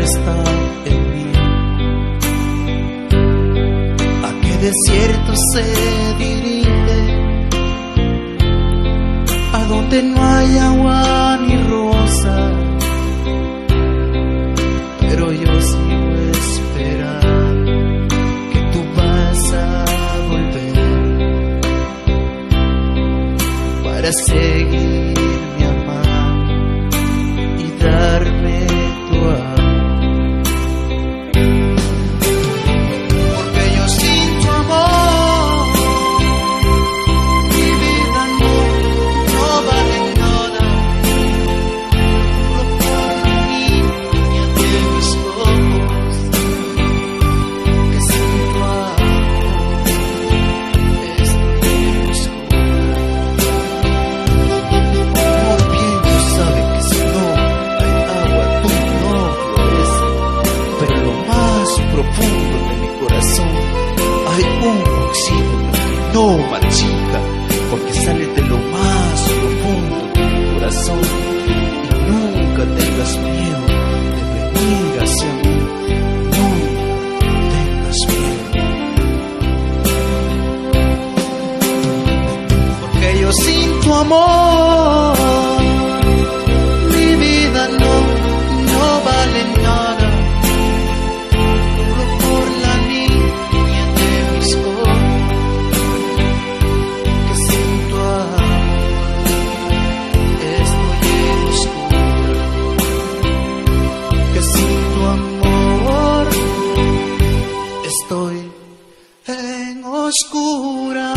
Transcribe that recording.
está en mí. ¿A qué desierto se dirige? A donde no hay agua ni rosa, pero yo sigo esperando que tú vas a volver para seguirme amando y darme tu amor. Porque yo sin tu amor mi vida no vale nada. Juro por la niña de mis ojos que sin tu amor estoy oscura. Muy bien tú sabes que si no hay agua tú no floreces, pero en lo más profundo de mi corazón hay un oxígeno que no marchita, porque sale de lo más profundo de mi corazón. Y nunca tengas miedo de venir hacia mí, nunca tengas miedo, porque yo sin tu amor mi vida no vale nada. Juro por la niña de mis ojos que sin tu amor estoy en oscura, que sin tu amor estoy en oscura.